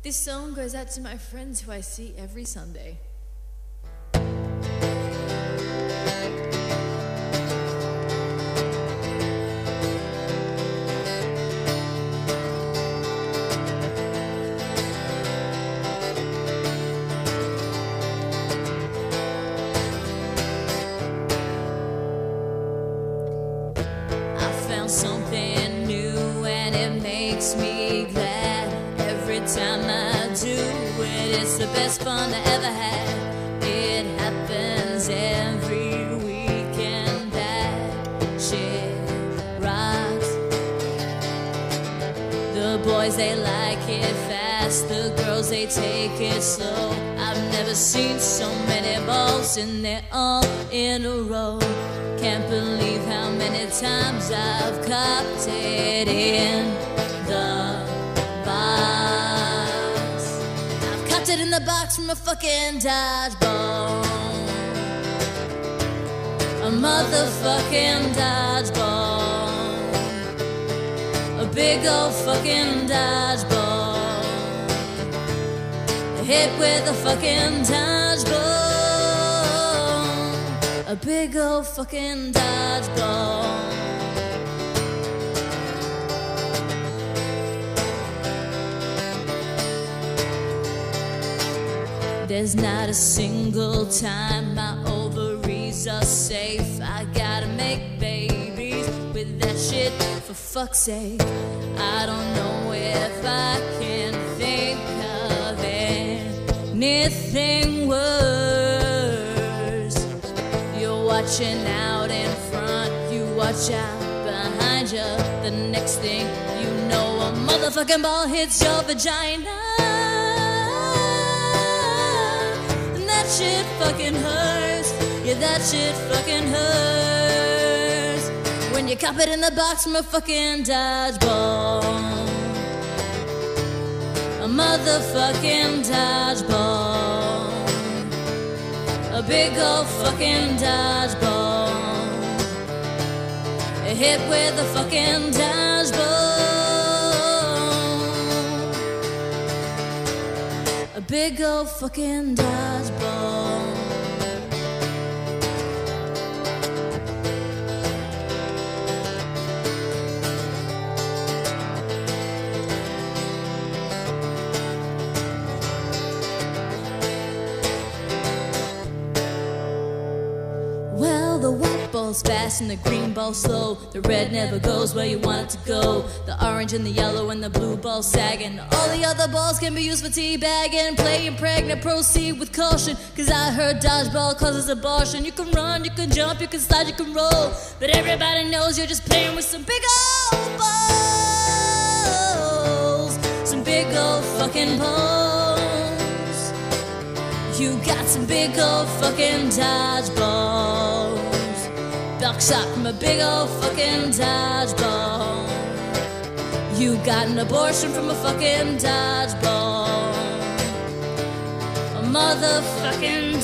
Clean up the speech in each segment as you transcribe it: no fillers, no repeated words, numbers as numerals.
This song goes out to my friends who I see every Sunday. I found something new and it makes me glad. Every time I do it, it's the best fun I ever had. It happens every weekend, that shit rocks. The boys, they like it fast, the girls, they take it slow. I've never seen so many balls and they're all in a row. Can't believe how many times I've copped it in the box. I've copped it in the box from a fucking dodgeball. A motherfucking dodgeball. A big old fucking dodgeball. Hit with a fucking dodgeball. A big old fucking dodgeball. There's not a single time my ovaries are safe. I gotta make babies with that shit, for fuck's sake. I don't know if I can think of anything worse. You're watching out in front, you watch out behind you. The next thing you know, a motherfucking ball hits your vagina. That shit fucking hurts. Yeah, that shit fucking hurts. When you cop it in the box from a fucking dodgeball. A motherfucking dodgeball. A big old fucking dodgeball. Hit with a fucking dodgeball. A big old fucking dodgeball. Well, the white ball's fast and the green ball's slow. The red never goes where you want it to go. The orange and the yellow and the blue ball's sagging. All the other balls can be used for teabagging. Playing pregnant, proceed with caution. Cause I heard dodgeball causes abortion. You can run, you can jump, you can slide, you can roll. But everybody knows you're just playing with some big old balls. Some big old fucking balls. You got some big old fucking dodgeballs. Buckshot from a big old fucking dodgeball. You got an abortion from a fucking dodgeball. A motherfucking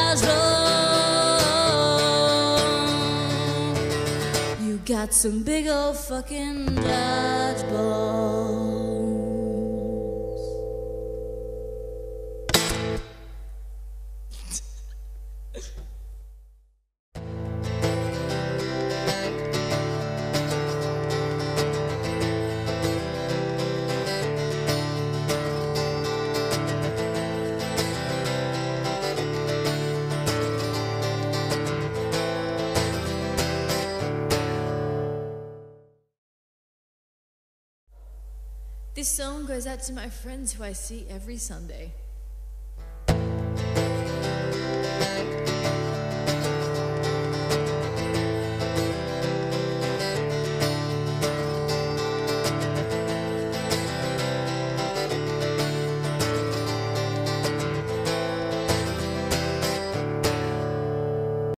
dodgeball. You got some big old fucking dodgeballs. This song goes out to my friends who I see every Sunday.